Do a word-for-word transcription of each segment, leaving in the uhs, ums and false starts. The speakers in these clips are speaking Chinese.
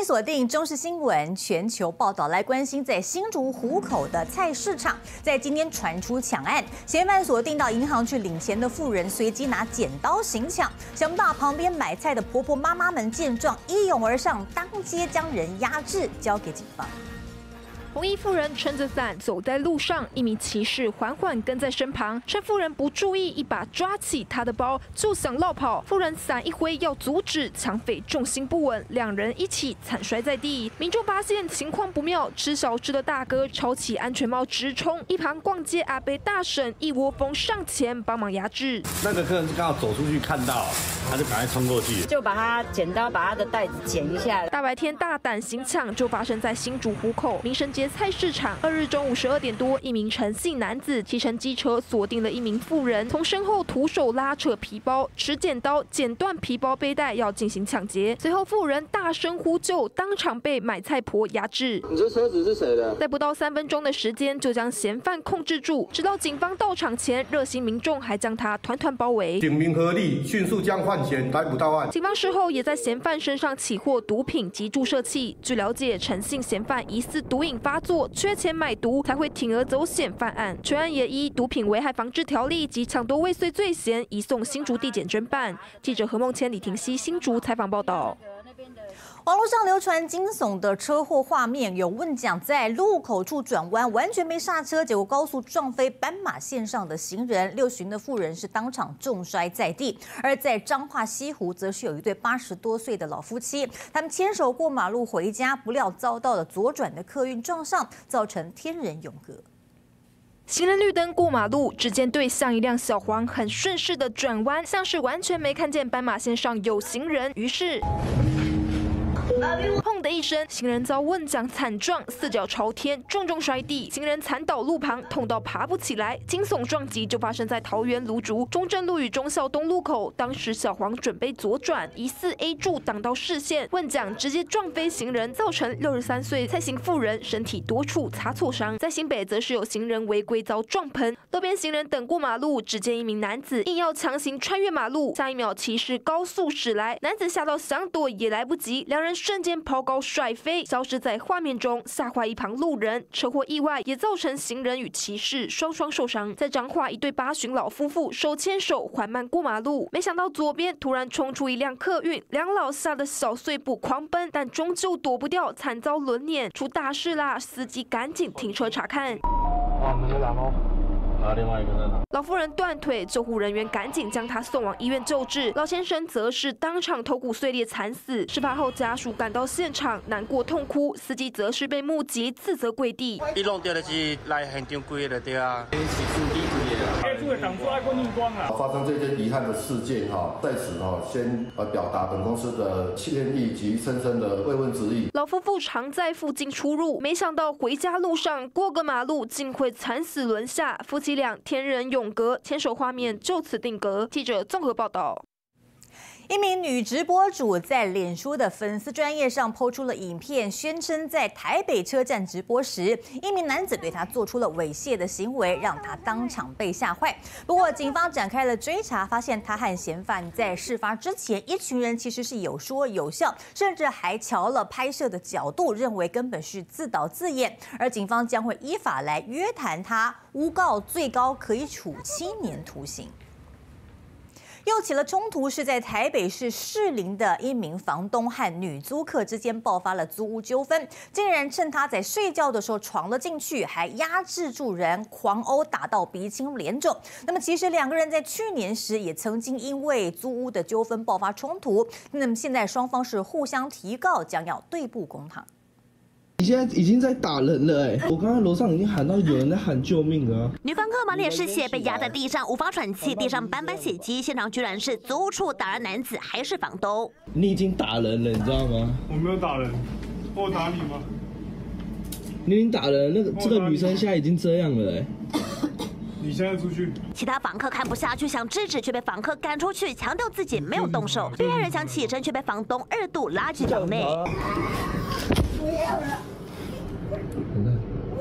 锁定中视新闻全球报道，来关心在新竹湖口的菜市场，在今天传出抢案，嫌犯锁定到银行去领钱的妇人，随即拿剪刀行抢，想不到旁边买菜的婆婆妈妈们见状一拥而上，当街将人压制，交给警方。 红衣妇人撑着伞走在路上，一名骑士缓缓跟在身旁，趁妇人不注意，一把抓起她的包就想落跑。妇人伞一挥要阻止，抢匪重心不稳，两人一起惨摔在地。民众发现情况不妙，吃小吃的大哥抄起安全帽直冲，一旁逛街阿伯大婶一窝蜂上前帮忙压制。 那个客人刚好走出去看到，他就赶快冲过去， 就把他剪刀把他的袋子剪一下。 大白天大胆行抢，就发生在新竹湖口民生街 菜市场，二日中午十二点多，一名陈姓男子骑乘机车锁定了一名妇人，从身后徒手拉扯皮包，持剪刀剪断皮包背带，要进行抢劫。随后妇人大声呼救，当场被买菜婆压制。 你这车子是谁的？ 在不到三分钟的时间，就将嫌犯控制住。直到警方到场前，热心民众还将他团团包围。 警民合力，迅速将犯嫌逮捕到案。 警方事后也在嫌犯身上起获毒品及注射器。据了解，陈姓嫌犯疑似毒瘾发作。 缺钱买毒才会铤而走险犯案，全案也依毒品危害防治条例及抢夺未遂罪嫌移送新竹地检侦办。记者何梦谦、李婷熙新竹采访报道。 网络上流传惊悚的车祸画面，有问讲在路口处转弯，完全没刹车，结果高速撞飞斑马线上的行人，六旬的妇人是当场重摔在地。而在彰化西湖，则是有一对八十多岁的老夫妻，他们牵手过马路回家，不料遭到了左转的客运撞上，造成天人永隔。 行人绿灯过马路，只见对向一辆小黄很顺势的转弯，像是完全没看见斑马线上有行人，于是。 砰的一声，行人遭问讲惨撞，四脚朝天，重重摔地，行人惨倒路旁，痛到爬不起来。惊悚撞击就发生在桃园芦竹中正路与忠孝东路口，当时小黄准备左转，疑似 A 柱挡到视线，问讲直接撞飞行人，造成六十三岁蔡姓妇人身体多处擦挫伤。在新北则是有行人违规遭撞喷，路边行人等过马路，只见一名男子硬要强行穿越马路，下一秒骑士高速驶来，男子吓到想躲也来不及，两人 瞬间抛高甩飞，消失在画面中，吓坏一旁路人。车祸意外也造成行人与骑士双双受伤。在彰化，一对八旬老夫妇手牵手缓慢过马路，没想到左边突然冲出一辆客运，两老吓得小碎步狂奔，但终究躲不掉，惨遭轮碾，出大事啦！司机赶紧停车查看。 啊，门在哪哦？ 啊，另外一个在哪？ 老妇人断腿，救护人员赶紧将她送往医院救治。老先生则是当场头骨碎裂惨死。事发后，家属赶到现场，难过痛哭。司机则是被目击，自责跪地。 伊弄掉的是来现场跪的对啊。 发生这件遗憾的事件哈，在此哈先呃表达本公司的歉意及深深的慰问之意。 老夫妇常在附近出入，没想到回家路上过个马路，竟会惨死轮下。夫妻俩天人永隔，牵手画面就此定格。记者综合报道。 一名女直播主在脸书的粉丝专页上抛出了影片，宣称在台北车站直播时，一名男子对她做出了猥亵的行为，让她当场被吓坏。不过，警方展开了追查，发现她和嫌犯在事发之前，一群人其实是有说有笑，甚至还瞧了拍摄的角度，认为根本是自导自演。而警方将会依法来约谈他，诬告最高可以处七年徒刑。 又起了冲突，是在台北市士林的一名房东和女租客之间爆发了租屋纠纷，竟然趁他在睡觉的时候闯了进去，还压制住人，狂殴打到鼻青脸肿。那么其实两个人在去年时也曾经因为租屋的纠纷爆发冲突，那么现在双方是互相提告，将要对簿公堂。 你现在已经在打人了哎！我刚刚楼上已经喊到有人在喊救命了、啊。 女房客满脸是血，被压在地上无法喘气，地上斑斑血迹，现场居然是租屋处打人男子还是房东。 你已经打人了，你知道吗？ 我没有打人，我打你吗？ 你已经打人，那个这个女生现在已经这样了哎。 你现在出去。 其他房客看不下去，想制止，却被房客赶出去，强调自己没有动手。被害人想起身，却被房东二度拉进房内。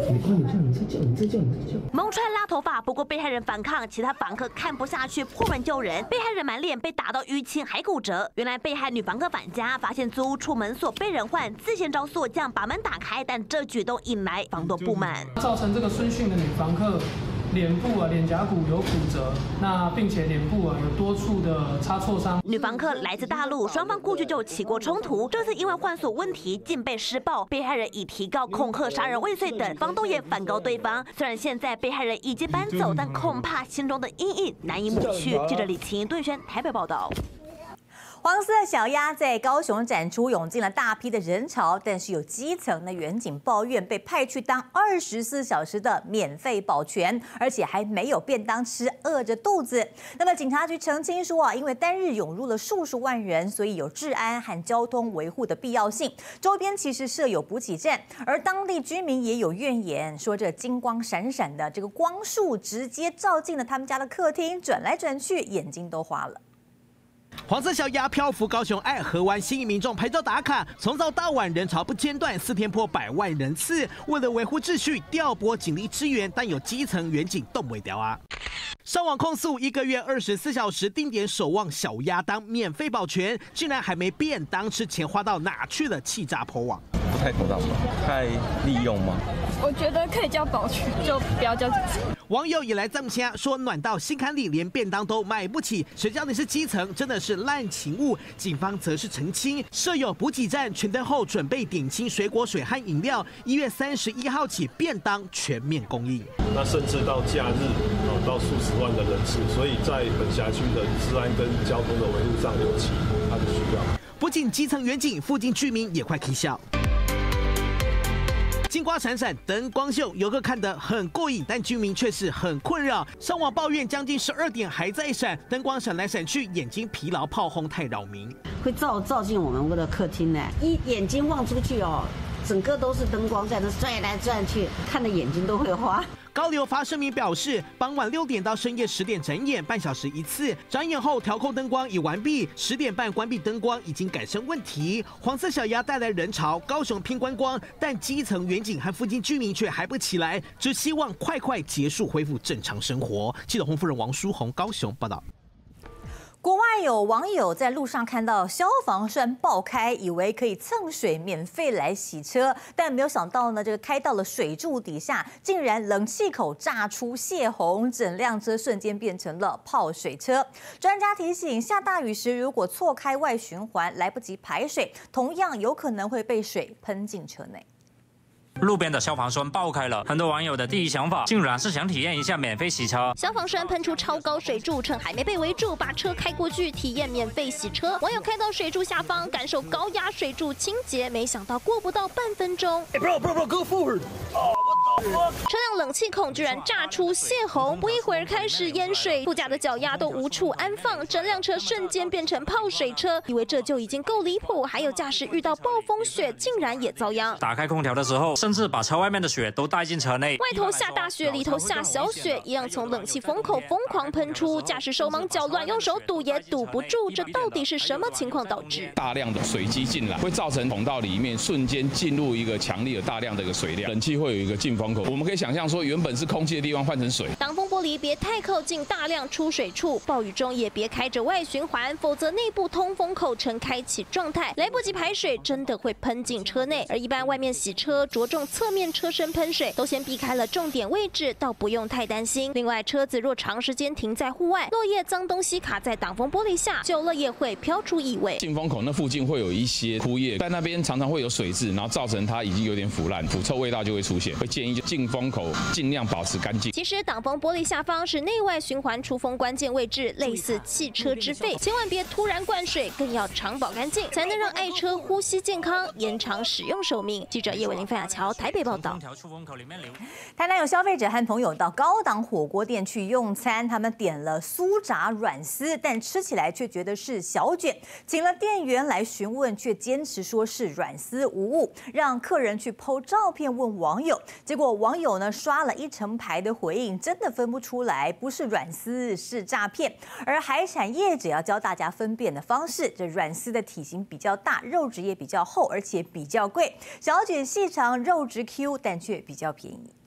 你快点叫，你再叫，你再叫，你再叫。 蒙川拉头发，不过被害人反抗，其他房客看不下去，破门救人。被害人满脸被打到淤青，还骨折。原来被害女房客返家，发现租屋处门锁被人换，自行找锁匠把门打开，但这举动引来房东不满， 造成这个孙姓的女房客脸部啊、脸颊骨有骨折，那并且脸部啊有多处的擦挫伤。 女房客来自大陆，双方过去就起过冲突，这次因为换锁问题竟被施暴，被害人已提告恐吓、杀人未遂等，房东也反告对方。虽然现在被害人已经搬走，但恐怕心中的阴影难以抹去。记者李晴、顿轩台北报道。 黄色小鸭在高雄展出，涌进了大批的人潮，但是有基层的员警抱怨被派去当二十四小时的免费保全，而且还没有便当吃，饿着肚子。那么警察局澄清说啊，因为单日涌入了数十万人，所以有治安和交通维护的必要性。周边其实设有补给站，而当地居民也有怨言，说这金光闪闪的这个光束直接照进了他们家的客厅，转来转去，眼睛都花了。 黄色小鸭漂浮高雄爱河湾，吸引民众拍照打卡，从早到晚人潮不间断，四天破百万人次。为了维护秩序，调拨警力支援，但有基层员警动不掉啊。上网控诉一个月二十四小时定点守望小鸭当免费保全，竟然还没便当吃，钱花到哪去了？气炸破网。 不太妥当吧？太利用吗？ 我觉得可以叫保全，就不要叫警察。 网友也来这么掐，说暖到心坎里，连便当都买不起。谁叫你是基层，真的是烂情物。警方则是澄清，设有补给站，全灯后准备点心、水果水和饮料。一月三十一号起，便当全面供应。 那甚至到假日，哦，到数十万的人次，所以在本辖区的治安跟交通的维护上有其它的需要。 不仅基层员警，附近居民也快啼笑。金光闪闪，灯光秀，游客看得很过瘾，但居民却是很困扰。上网抱怨，将近十二点还在闪，灯光闪来闪去，眼睛疲劳，炮轰太扰民， 会照照进我们的客厅呢，一眼睛望出去哦，整个都是灯光在那转来转去，看的眼睛都会花。 高流发声明表示，傍晚六点到深夜十点展演，半小时一次。展演后调控灯光已完毕，十点半关闭灯光，已经改善问题。黄色小鸭带来人潮，高雄拼观光，但基层员警和附近居民却还不起来，只希望快快结束，恢复正常生活。记者洪夫人王淑红高雄报道。 国外有网友在路上看到消防栓爆开，以为可以蹭水免费来洗车，但没有想到呢，这个开到了水柱底下，竟然冷气口炸出泄洪，整辆车瞬间变成了泡水车。专家提醒，下大雨时如果错开外循环，来不及排水，同样有可能会被水喷进车内。 路边的消防栓爆开了，很多网友的第一想法竟然是想体验一下免费洗车。 消防栓喷出超高水柱，趁还没被围住，把车开过去体验免费洗车。网友开到水柱下方，感受高压水柱清洁，没想到过不到半分钟。 Hey, bro, bro, bro, go forward. 车辆冷气孔居然炸出泄洪，不一会儿开始淹水，副驾的脚丫都无处安放，整辆车瞬间变成泡水车。以为这就已经够离谱，还有驾驶遇到暴风雪竟然也遭殃。 打开空调的时候，甚至把车外面的雪都带进车内。 外头下大雪，里头下小雪，一样从冷气风口疯狂喷出，驾驶手忙脚乱，用手堵也堵不住。这到底是什么情况导致？ 大量的水积进来，会造成孔道里面瞬间进入一个强力的大量的一个水量，冷气会有一个进风口。我们可以想象说，原本是空气的地方换成水。 挡风玻璃别太靠近大量出水处，暴雨中也别开着外循环，否则内部通风口呈开启状态，来不及排水，真的会喷进车内。而一般外面洗车着重侧面车身喷水，都先避开了重点位置，倒不用太担心。另外，车子若长时间停在户外，落叶脏东西卡在挡风玻璃下，久了也会飘出异味。 进风口那附近会有一些枯叶，在那边常常会有水渍，然后造成它已经有点腐烂，腐臭味道就会出现。会建议进风口尽量保持干净。 其实挡风玻璃下方是内外循环出风关键位置，类似汽车之肺，千万别突然灌水，更要常保干净，才能让爱车呼吸健康，延长使用寿命。记者叶伟玲、范雅乔台北报道。 台南有消费者和朋友到高档火锅店去用餐，他们点了酥炸软丝，但吃起来却觉得是小卷，请了店员来询问，却坚持说是软丝无误，让客人去 po 照片问网友，结果果网友呢刷了一成排的回应，真的分不出来不是软丝是诈骗。而海产业者要教大家分辨的方式，这软丝的体型比较大，肉质也比较厚，而且比较贵；小卷细长，肉质 Q， 但却比较便宜。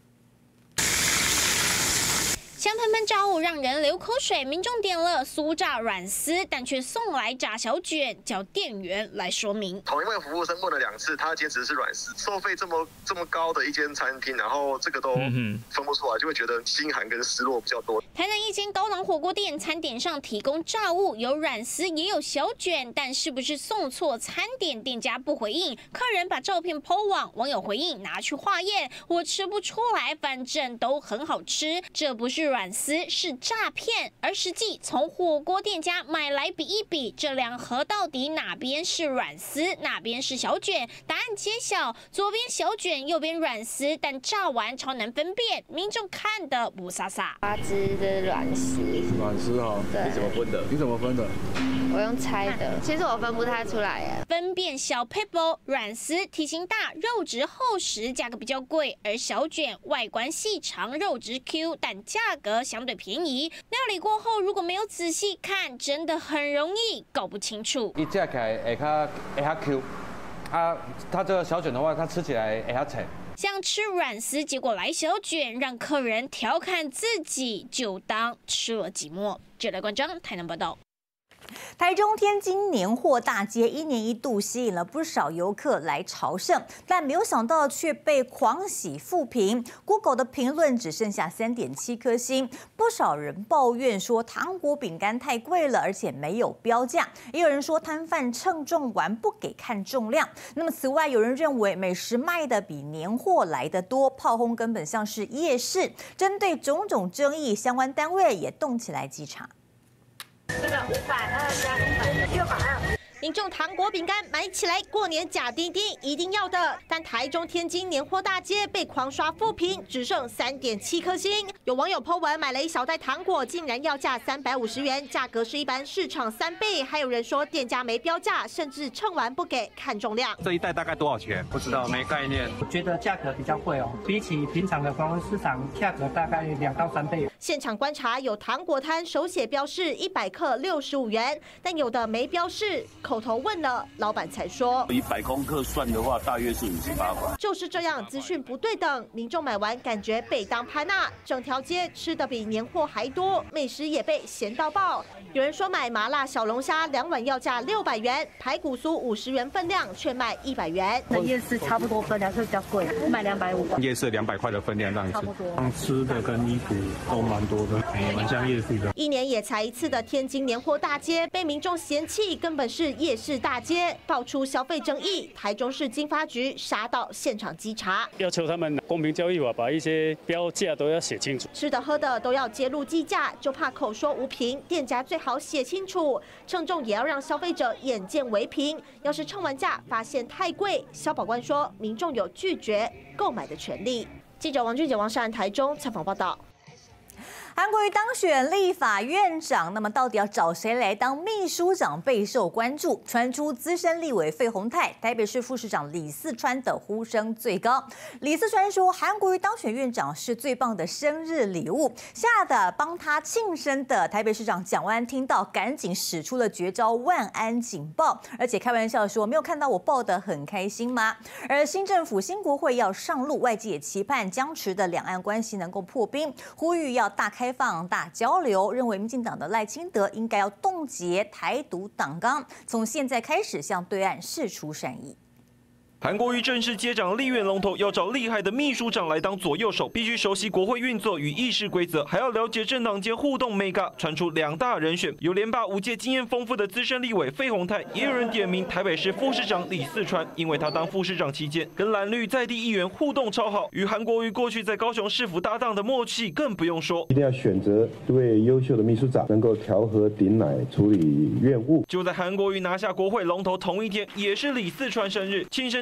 香喷喷炸物让人流口水，民众点了酥炸软丝，但却送来炸小卷，叫店员来说明。 同一位服务生问了两次，他坚持是软丝，收费这么这么高的一间餐厅，然后这个都分不出来，就会觉得心寒跟失落比较多。 台南一间高档火锅店餐点上提供炸物，有软丝也有小卷，但是不是送错餐点？店家不回应，客人把照片 po 网，网友回应拿去化验，我吃不出来，反正都很好吃，这不是 软丝是诈骗，而实际从火锅店家买来比一比，这两盒到底哪边是软丝，哪边是小卷？答案揭晓，左边小卷，右边软丝，但炸完超难分辨，民众看的不傻傻。 八只的软丝， 软丝哈，你怎么分的？你怎么分的？ 我用猜的，其实我分不太出来耶。 分辨小 pebble 软丝体型大，肉质厚实，价格比较贵；而小卷外观细长，肉质 Q， 但价格相对便宜。料理过后，如果没有仔细看，真的很容易搞不清楚。 一吃起来会较会较 Q， 啊，它这个小卷的话，它吃起来会较脆。 想吃软丝，结果来小卷，让客人调侃自己，就当吃了寂寞。这来关张台南报道。 台中天津年货大街一年一度吸引了不少游客来朝圣，但没有想到却被狂喜负评。Google 的评论只剩下 三点七颗星，不少人抱怨说糖果饼干太贵了，而且没有标价。也有人说摊贩称重完不给看重量。那么此外，有人认为美食卖的比年货来得多，炮轰根本像是夜市。针对种种争议，相关单位也动起来稽查。 这个五百二加一百六百二。民众糖果饼干买起来，过年假丁丁一定要的。但台中天津年货大街被狂刷负评，只剩 三点七颗星。有网友 po 文买了一小袋糖果，竟然要价三百五十元，价格是一般市场三倍。还有人说店家没标价，甚至称完不给看重量。 这一袋大概多少钱？不知道，没概念。 我觉得价格比较贵哦，比起平常的观光市场，价格大概两到三倍。 现场观察有糖果摊手写标示一百克六十五元，但有的没标示。 口头问了，老板才说， 以百公克算的话，大约是五十八块。 就是这样，资讯不对等，民众买完感觉被当潘娜，整条街吃的比年货还多，美食也被咸到爆。有人说买麻辣小龙虾两碗要价六百元，排骨酥五十元分量却卖一百元。 那夜市差不多分量是比较贵，卖两百五。 夜市两百块的分量这样子， 差不多。 吃的跟衣服都蛮多的，也蛮像夜市的。 一年也才一次的天津年货大街被民众嫌弃，根本是夜市大街，爆出消费争议。台中市经发局杀到现场稽查， 要求他们公平交易法把一些标价都要写清楚， 吃的喝的都要揭露计价，就怕口说无凭，店家最好写清楚，称重也要让消费者眼见为凭。要是称完价发现太贵，消保官说民众有拒绝购买的权利。记者王俊杰、王善台中采访报道。 韩国瑜当选立法院长，那么到底要找谁来当秘书长备受关注。传出资深立委费鸿泰、台北市副市长李四川的呼声最高。李四川说，韩国瑜当选院长是最棒的生日礼物。吓得帮他庆生的台北市长蒋万安听到，赶紧使出了绝招万安警报，而且开玩笑说，没有看到我报得很开心吗？而新政府新国会要上路，外界也期盼僵持的两岸关系能够破冰，呼吁要大开放、大交流，认为民进党的赖清德应该要冻结台独党纲，从现在开始向对岸释出善意。 韩国瑜正式接掌立院龙头，要找厉害的秘书长来当左右手，必须熟悉国会运作与议事规则，还要了解政党间互动 mega。传出两大人选，有连霸五届经验丰富的资深立委费鸿泰，也有人点名台北市副市长李四川，因为他当副市长期间跟蓝绿在地议员互动超好，与韩国瑜过去在高雄市府搭档的默契更不用说。 一定要选择一位优秀的秘书长，能够调和鼎乃，处理院务。 就在韩国瑜拿下国会龙头同一天，也是李四川生日，庆生照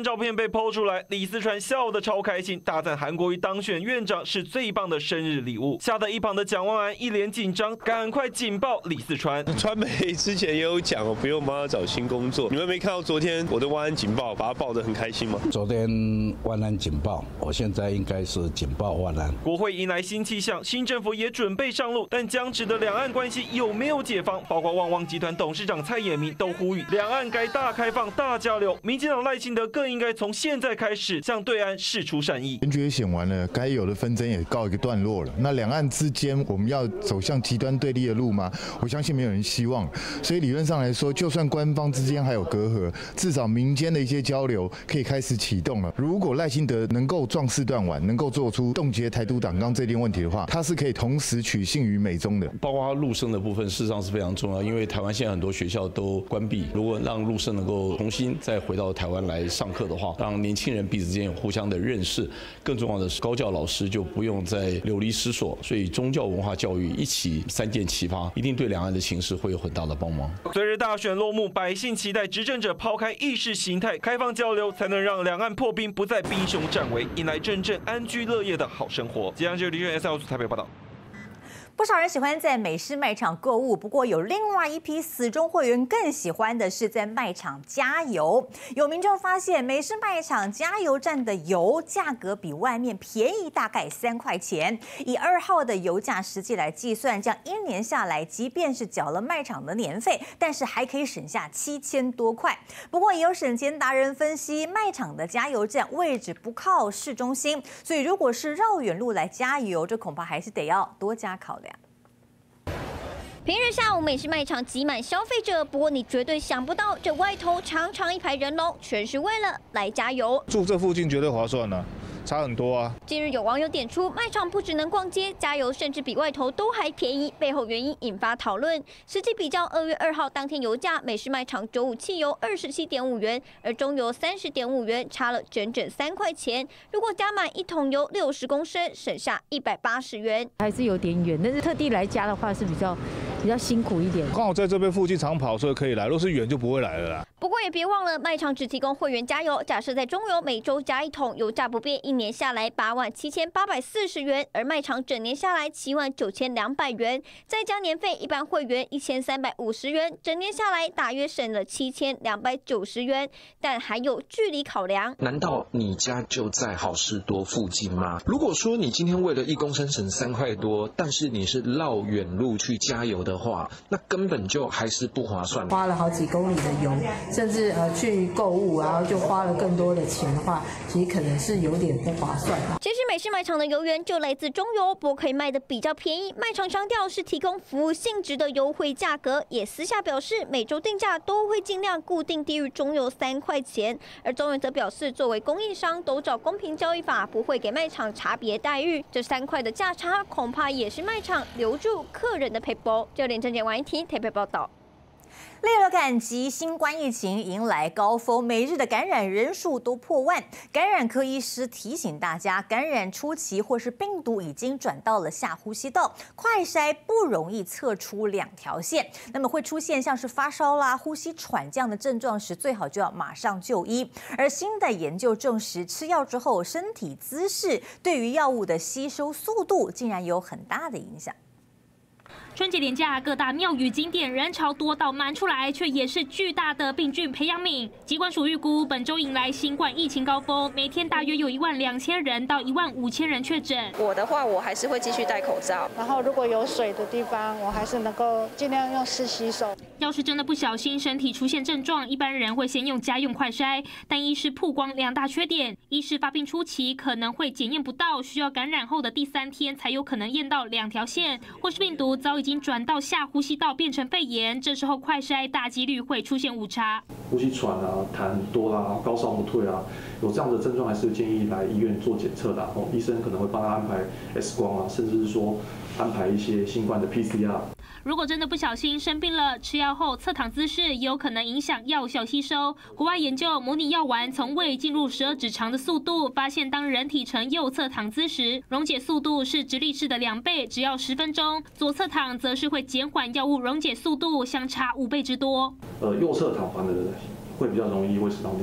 照片被抛出来，李四川笑得超开心，大赞韩国瑜当选院长是最棒的生日礼物。吓得一旁的蒋万安一脸紧张，赶快警报李四川。 川媒之前也有讲哦，不用帮他找新工作。你们没看到昨天我的万安警报，把他报得很开心吗？ 昨天万安警报，我现在应该是警报万安。 国会迎来新气象，新政府也准备上路，但僵持的两岸关系有没有解放？包括旺旺集团董事长蔡衍明都呼吁，两岸该大开放、大交流。民进党赖清德更应该从现在开始向对岸释出善意。 选举也选完了，该有的纷争也告一个段落了。那两岸之间，我们要走向极端对立的路吗？我相信没有人希望。所以理论上来说，就算官方之间还有隔阂，至少民间的一些交流可以开始启动了。如果赖清德能够壮士断腕，能够做出冻结台独党纲这件问题的话，他是可以同时取信于美中的。 包括陆生的部分，事实上是非常重要，因为台湾现在很多学校都关闭，如果让陆生能够重新再回到台湾来上课的话，让年轻人彼此之间有互相的认识，更重要的是高教老师就不用再流离失所，所以宗教文化教育一起三箭齐发，一定对两岸的形势会有很大的帮忙。 随着大选落幕，百姓期待执政者抛开意识形态，开放交流，才能让两岸破冰不再兵凶战危，迎来真正安居乐业的好生活。即将就李俊 S L 台北报道。 不少人喜欢在美式卖场购物，不过有另外一批死忠会员更喜欢的是在卖场加油。有民众发现，美式卖场加油站的油价格比外面便宜大概三块钱。以二号的油价实际来计算，这样一年下来，即便是缴了卖场的年费，但是还可以省下七千多块。不过也有省钱达人分析，卖场的加油站位置不靠市中心，所以如果是绕远路来加油，这恐怕还是得要多加考量。 平日下午美式卖场挤满消费者，不过你绝对想不到，这外头长长一排人龙，全是为了来加油。 住这附近绝对划算啊，差很多啊。 近日有网友点出，卖场不只能逛街，加油甚至比外头都还便宜，背后原因引发讨论。实际比较二月二号当天油价，美式卖场九五汽油二十七点五元，而中油三十点五元，差了整整三块钱。如果加满一桶油六十公升，省下一百八十元。 还是有点远，但是特地来加的话是比较。比较辛苦一点， 刚好在这边附近常跑，所以可以来。如果是远就不会来了啦。 不过也别忘了，卖场只提供会员加油。假设在中油每周加一桶，油价不变，一年下来八万七千八百四十元，而卖场整年下来七万九千两百元，再加年费，一般会员一千三百五十元，整年下来大约省了七千两百九十元。但还有距离考量， 难道你家就在好事多附近吗？如果说你今天为了一公升省三块多，但是你是绕远路去加油的话，那根本就还是不划算。 花了好几公里的油，甚至呃去购物，然后就花了更多的钱的话，其实可能是有点不划算。 其实美式卖场的油源就来自中油，不过可以卖的比较便宜。卖场强调是提供服务性质的优惠价格，也私下表示每周定价都会尽量固定低于中油三块钱。而中油则表示，作为供应商都找公平交易法，不会给卖场差别待遇。这三块的价差，恐怕也是卖场留住客人的配包。就连郑健王一婷台北报道。 烈流感及新冠疫情迎来高峰，每日的感染人数都破万。感染科医师提醒大家，感染初期或是病毒已经转到了下呼吸道，快筛不容易测出两条线。那么会出现像是发烧啦、呼吸喘这样的症状时，最好就要马上就医。而新的研究证实，吃药之后身体姿势对于药物的吸收速度竟然有很大的影响。 春节连假，各大庙宇景点人潮多到满出来，却也是巨大的病菌培养皿。疾管署预估，本周迎来新冠疫情高峰，每天大约有一万两千人到一万五千人确诊。 我的话，我还是会继续戴口罩， 然后如果有水的地方，我还是能够尽量用湿洗手。 要是真的不小心身体出现症状，一般人会先用家用快筛，但医师曝光两大缺点：一是发病初期可能会检验不到，需要感染后的第三天才有可能验到两条线，或是病毒早已经已经转到下呼吸道变成肺炎，这时候快筛大几率会出现误差。 呼吸喘啊、痰很多啦、高烧不退啊，有这样的症状还是建议来医院做检测的。哦，医生可能会帮他安排 X 光啊，甚至是说安排一些新冠的 P C R。 如果真的不小心生病了，吃药后侧躺姿势也有可能影响药效吸收。国外研究模拟药丸从胃进入十二指肠的速度，发现当人体呈右侧躺姿时，溶解速度是直立式的两倍，只要十分钟；左侧躺则是会减缓药物溶解速度，相差五倍之多。 呃，右侧躺反而会比较容易会使到逆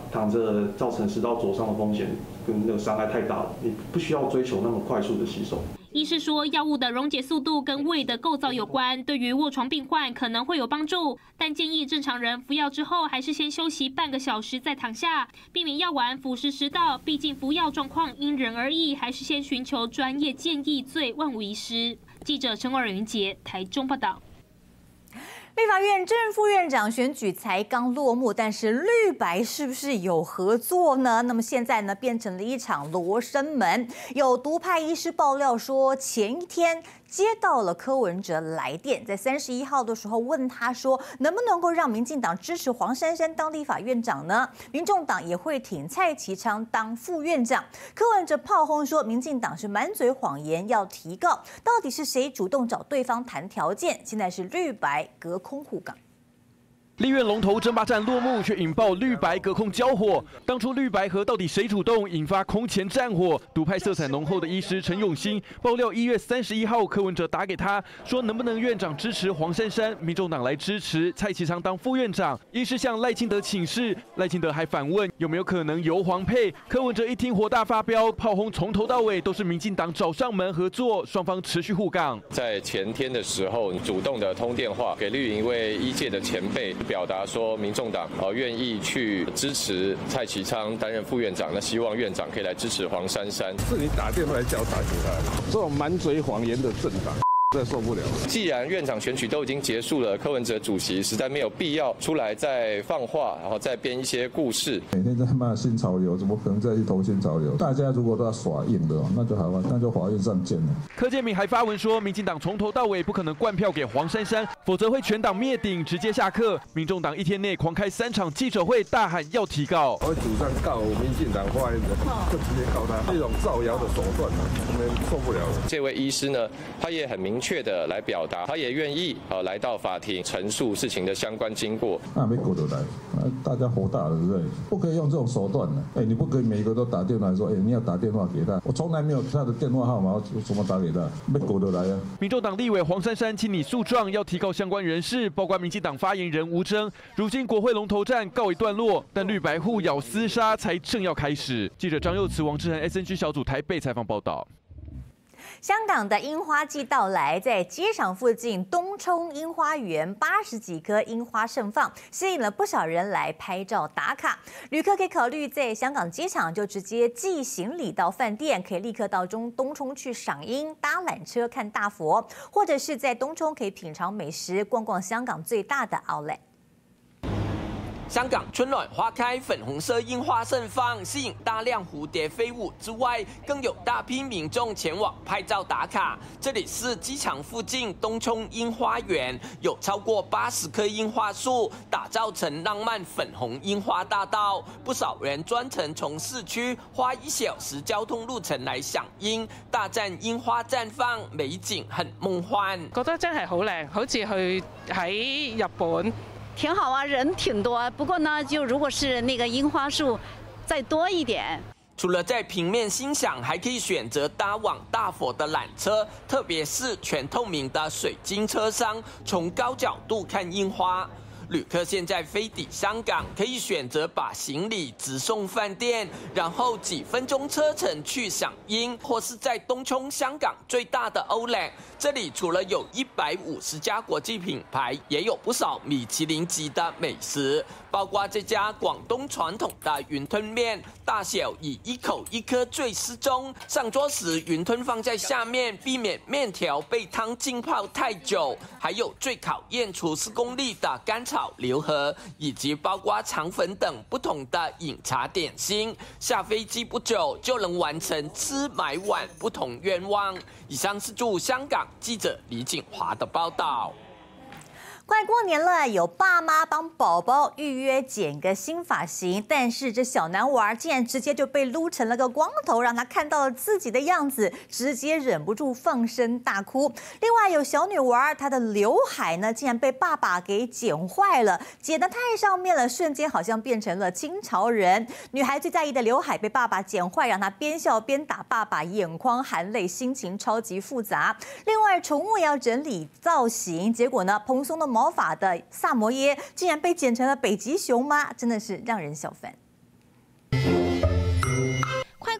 躺着造成食道灼伤的风险跟那个伤害太大了，你不需要追求那么快速的吸收。 医师说，药物的溶解速度跟胃的构造有关，对于卧床病患可能会有帮助，但建议正常人服药之后还是先休息半个小时再躺下，避免药丸腐蚀食道。毕竟服药状况因人而异，还是先寻求专业建议最万无一失。记者陈婉云杰台中报道。 立法院正副院长选举才刚落幕，但是绿白是不是有合作呢？那么现在呢，变成了一场罗生门。有独派医师爆料说，前一天接到了柯文哲来电，在三十一号的时候问他说，能不能够让民进党支持黄珊珊当立法院长呢？民众党也会挺蔡其昌当副院长。柯文哲炮轰说，民进党是满嘴谎言，要提告。到底是谁主动找对方谈条件？现在是绿白隔空护港。 立院龙头争霸战落幕，却引爆绿白隔空交火。当初绿白河到底谁主动，引发空前战火。独派色彩浓厚的医师陈永兴爆料，一月三十一号柯文哲打给他说，能不能院长支持黄珊珊，民众党来支持蔡其昌当副院长。医师向赖清德请示，赖清德还反问有没有可能由黄配。柯文哲一听火大发飙，炮轰从头到尾都是民进党找上门合作，双方持续护港。 在前天的时候，主动的通电话给绿营一位医界的前辈。表达说，民众党呃愿意去支持蔡其昌担任副院长，那希望院长可以来支持黄珊珊。 是你打电话来叫打给他，这种满嘴谎言的政党。真的受不了。 既然院长选举都已经结束了，柯文哲主席实在没有必要出来再放话，然后再编一些故事。 每天在骂新潮流，怎么可能再去投新潮流？大家如果都要耍硬的，那就好吧，那就法院上见了。 柯建铭还发文说，民进党从头到尾不可能灌票给黄珊珊，否则会全党灭顶，直接下课。民众党一天内狂开三场记者会，大喊要提告。 我主张告民进党发言人，就直接告他，这种造谣的手段，我们受不了了。 这位医师呢，他也很明。明确的来表达，他也愿意呃来到法庭陈述事情的相关经过。 那没狗得来，大家火大了，对不对？不可以用这种手段的。哎，你不可以每个都打电话说，哎，你要打电话给他。我从来没有他的电话号码，我怎么打给他？没狗得来啊！ 民众党立委黄珊珊亲拟诉状，要提告相关人士，包括民进党发言人吴峥。如今国会龙头战告一段落，但绿白互咬厮杀才正要开始。记者张佑慈、王志恒 S N G 小组台北采访报道。 香港的樱花季到来，在机场附近东冲樱花园，八十几棵樱花盛放，吸引了不少人来拍照打卡。旅客可以考虑在香港机场就直接寄行李到饭店，可以立刻到中东冲去赏樱、搭缆车看大佛，或者是在东冲可以品尝美食、逛逛香港最大的 outlet。 香港春暖花开，粉红色樱花盛放，吸引大量蝴蝶飞舞之外，更有大批民众前往拍照打卡。这里是机场附近东冲樱花园，有超过八十棵樱花树，打造成浪漫粉红樱花大道。不少人专程從市區花一小時交通路程來賞櫻，大讚櫻花綻放，美景很夢幻。 覺得真係好靚，好似去喺日本。 挺好啊，人挺多。不过呢，就如果是那个樱花树再多一点。 除了在平面欣赏，还可以选择搭往大佛的缆车，特别是全透明的水晶车厢，从高角度看樱花。旅客现在飞抵香港，可以选择把行李直送饭店，然后几分钟车程去赏樱，或是在东冲香港最大的 outlet。这里除了有一百五十家国际品牌，也有不少米其林级的美食，包括这家广东传统的云吞面，大小以一口一颗最适中。上桌时，云吞放在下面，避免面条被汤浸泡太久。还有最考验厨师功力的甘草牛河，以及包括肠粉等不同的饮茶点心。下飞机不久就能完成吃买玩不同愿望。以上是驻香港记者李景华的报道。 快过年了，有爸妈帮宝宝预约剪个新发型，但是这小男娃竟然直接就被撸成了个光头，让他看到了自己的样子，直接忍不住放声大哭。另外有小女娃，她的刘海呢竟然被爸爸给剪坏了，剪得太上面了，瞬间好像变成了清朝人。女孩最在意的刘海被爸爸剪坏，让她边笑边打爸爸，眼眶含泪，心情超级复杂。另外宠物也要整理造型，结果呢蓬松的毛发的萨摩耶竟然被剪成了北极熊吗？真的是让人笑翻。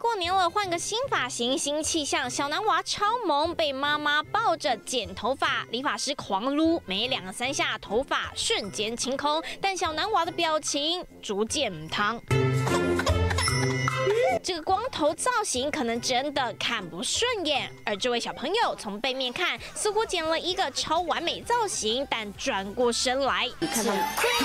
过年了，换个新发型、新气象，小男娃超萌，被妈妈抱着剪头发，理发师狂撸，没两三下，头发瞬间清空，但小男娃的表情逐渐母汤。这个光头造型可能真的看不顺眼，而这位小朋友从背面看，似乎剪了一个超完美造型，但转过身来，看到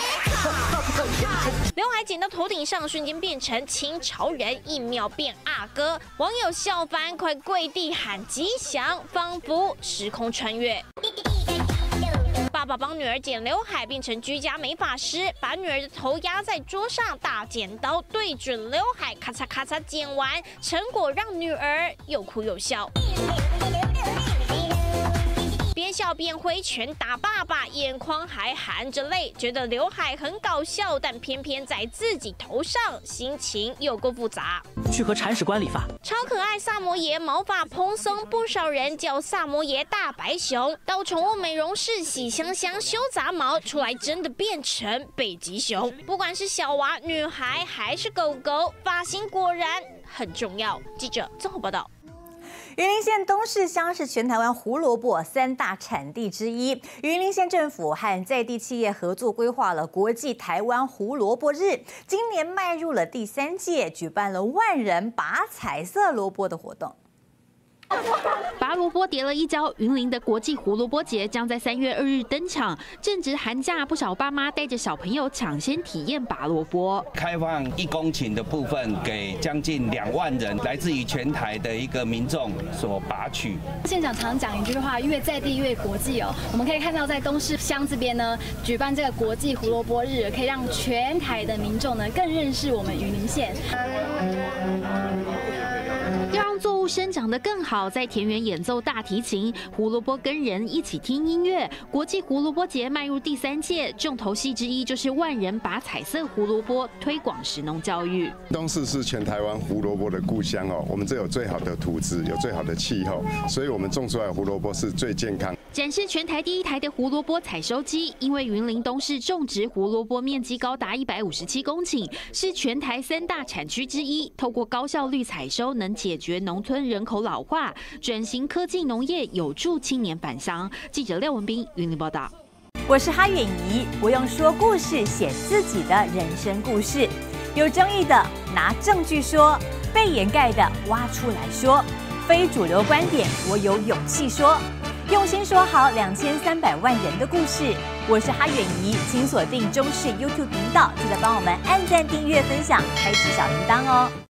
刘海剪到头顶上，瞬间变成清朝人，一秒变阿哥，网友笑翻，快跪地喊吉祥，仿佛时空穿越。爸爸帮女儿剪刘海，变成居家美发师，把女儿的头压在桌上，大剪刀对准刘海，咔嚓咔嚓剪完，成果让女儿又哭又笑。边笑边挥拳打爸爸，眼眶还含着泪，觉得刘海很搞笑，但偏偏在自己头上，心情有够复杂。 去和铲屎官理发， 超可爱萨摩耶毛发蓬松，不少人叫萨摩耶大白熊。到宠物美容室洗香香修杂毛，出来真的变成北极熊。不管是小娃、女孩还是狗狗，发型果然很重要。记者综合报道。 云林县东势乡是全台湾胡萝卜三大产地之一。云林县政府和在地企业合作规划了国际台湾胡萝卜日，今年迈入了第三届，举办了万人拔彩色萝卜的活动。 拔萝卜跌了一跤，云林的国际胡萝卜节将在三月二日登场。正值寒假，不少爸妈带着小朋友抢先体验拔萝卜。 开放一公顷的部分给将近两万人，来自于全台的一个民众所拔取。 县长常讲一句话：越在地越国际哦。我们可以看到，在东势乡这边呢，举办这个国际胡萝卜日，可以让全台的民众呢更认识我们云林县。 要让作物生长得更好，在田园演奏大提琴，胡萝卜跟人一起听音乐。国际胡萝卜节迈入第三届，重头戏之一就是万人拔彩色胡萝卜，推广食农教育。 东势是全台湾胡萝卜的故乡哦，我们这有最好的土质，有最好的气候，所以我们种出来的胡萝卜是最健康。 展示全台第一台的胡萝卜采收机，因为云林东势种植胡萝卜面积高达一百五十七公顷，是全台三大产区之一。透过高效率采收，能解决农村人口老化，转型科技农业，有助青年返乡。记者廖文彬云林报道。 我是哈远怡，我用说故事写自己的人生故事。有争议的拿证据说，被掩盖的挖出来说，非主流观点我有勇气说。用心说好两千三百万人的故事，我是哈远怡，请锁定中视 YouTube 频道，记得帮我们按赞、订阅、分享，开启小铃铛哦。